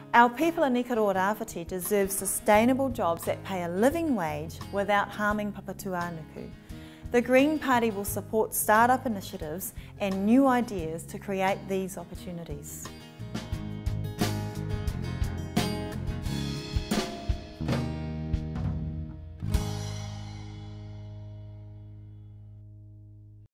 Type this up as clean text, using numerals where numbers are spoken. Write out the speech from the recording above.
Our people in Ikaroa-Rāwhiti deserve sustainable jobs that pay a living wage without harming papatūānuku. The Green Party will support start-up initiatives and new ideas to create these opportunities.